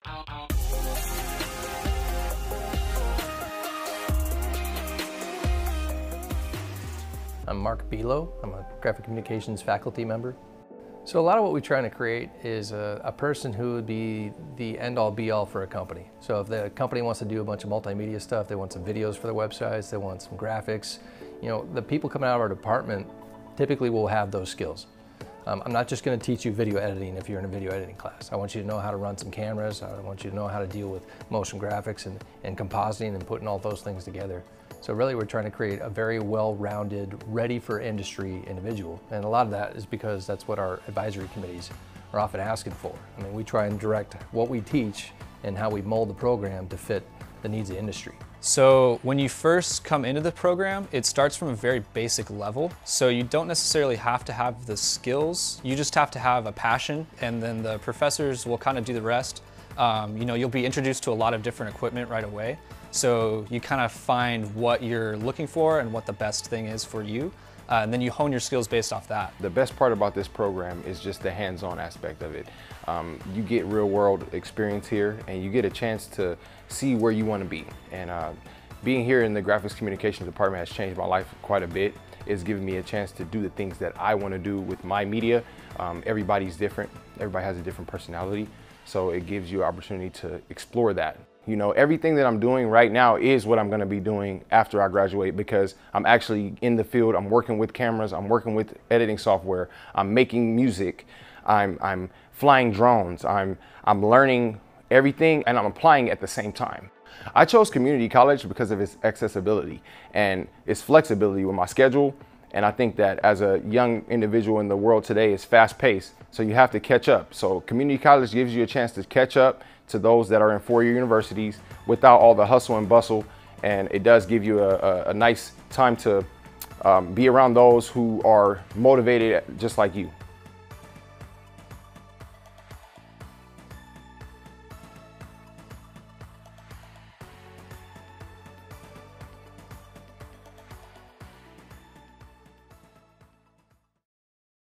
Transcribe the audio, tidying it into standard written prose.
I'm Mark BEALO. I'm a graphic communications faculty member. So a lot of what we're trying to create is a person who would be the end-all be-all for a company. So if the company wants to do a bunch of multimedia stuff, they want some videos for their websites, they want some graphics, you know, the people coming out of our department typically will have those skills. I'm not just going to teach you video editing if you're in a video editing class. I want you to know how to run some cameras. I want you to know how to deal with motion graphics and compositing and putting all those things together. So really we're trying to create a very well-rounded, ready for industry individual. And a lot of that is because that's what our advisory committees are often asking for. I mean, we try and direct what we teach and how we mold the program to fit the needs of industry. So when you first come into the program, it starts from a very basic level. So you don't necessarily have to have the skills, you just have to have a passion, and then the professors will kind of do the rest. You know, you'll be introduced to a lot of different equipment right away. So you kind of find what you're looking for and what the best thing is for you. And then you hone your skills based off that. The best part about this program is just the hands-on aspect of it. You get real-world experience here, and you get a chance to see where you want to be. And being here in the graphics communications department has changed my life quite a bit. It's given me a chance to do the things that I want to do with my media. Everybody's different. Everybody has a different personality. So it gives you an opportunity to explore that. You know, everything that I'm doing right now is what I'm going to be doing after I graduate, because I'm actually in the field. I'm working with cameras. I'm working with editing software. I'm making music. I'm flying drones. I'm learning everything, and I'm applying at the same time. I chose community college because of its accessibility and its flexibility with my schedule. And I think that as a young individual in the world today, it's fast-paced, so you have to catch up. So community college gives you a chance to catch up to those that are in four-year universities without all the hustle and bustle, and it does give you a nice time to be around those who are motivated just like you.